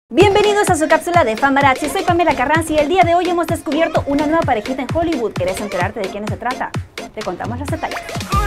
Bienvenidos a su cápsula de Famarazzi, soy Pamela Carranza y el día de hoy hemos descubierto una nueva parejita en Hollywood. ¿Querés enterarte de quiénes se trata? Te contamos los detalles.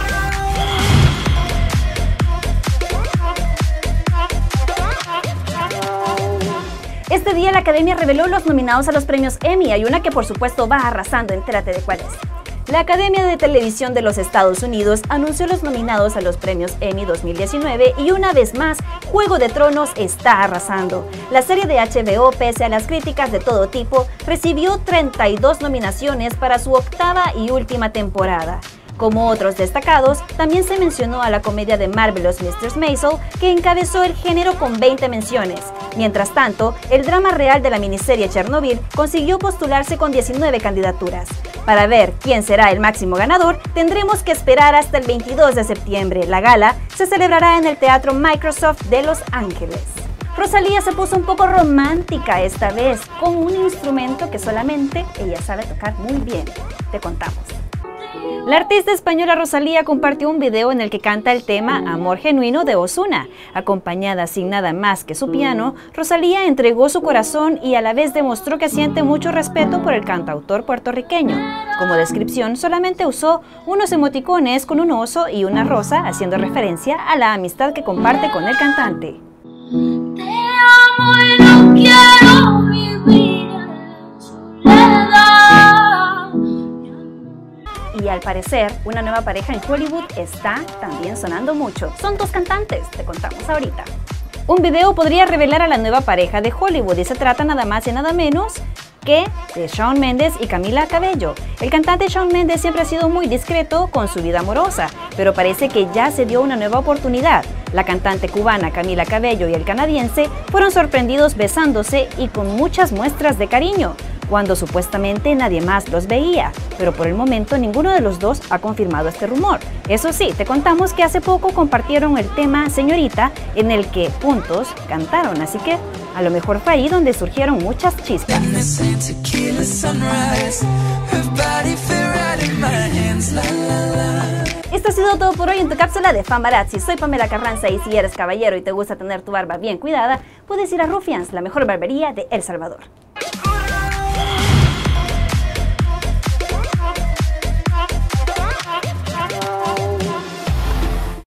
Este día la Academia reveló los nominados a los premios Emmy. Hay una que por supuesto va arrasando, entérate de cuál es. La Academia de Televisión de los Estados Unidos anunció los nominados a los premios Emmy 2019 y una vez más, Juego de Tronos está arrasando. La serie de HBO, pese a las críticas de todo tipo, recibió 32 nominaciones para su octava y última temporada. Como otros destacados, también se mencionó a la comedia de Marvelous Mrs. Maisel, que encabezó el género con 20 menciones. Mientras tanto, el drama real de la miniserie Chernobyl consiguió postularse con 19 candidaturas. Para ver quién será el máximo ganador, tendremos que esperar hasta el 22 de septiembre. La gala se celebrará en el Teatro Microsoft de Los Ángeles. Rosalía se puso un poco romántica esta vez, con un instrumento que solamente ella sabe tocar muy bien. Te contamos. La artista española Rosalía compartió un video en el que canta el tema Amor Genuino de Ozuna. Acompañada sin nada más que su piano, Rosalía entregó su corazón y a la vez demostró que siente mucho respeto por el cantautor puertorriqueño. Como descripción, solamente usó unos emoticones con un oso y una rosa, haciendo referencia a la amistad que comparte con el cantante. Te amo y no quiero vivir en soledad. Y al parecer, una nueva pareja en Hollywood está también sonando mucho. Son dos cantantes, te contamos ahorita. Un video podría revelar a la nueva pareja de Hollywood y se trata nada más y nada menos que de Shawn Mendes y Camila Cabello. El cantante Shawn Mendes siempre ha sido muy discreto con su vida amorosa, pero parece que ya se dio una nueva oportunidad. La cantante cubana Camila Cabello y el canadiense fueron sorprendidos besándose y con muchas muestras de cariño, cuando supuestamente nadie más los veía, pero por el momento ninguno de los dos ha confirmado este rumor. Eso sí, te contamos que hace poco compartieron el tema Señorita, en el que juntos cantaron, así que a lo mejor fue ahí donde surgieron muchas chispas. Esto ha sido todo por hoy en tu cápsula de Famarazzi. Soy Pamela Carranza y si eres caballero y te gusta tener tu barba bien cuidada, puedes ir a Rufians, la mejor barbería de El Salvador.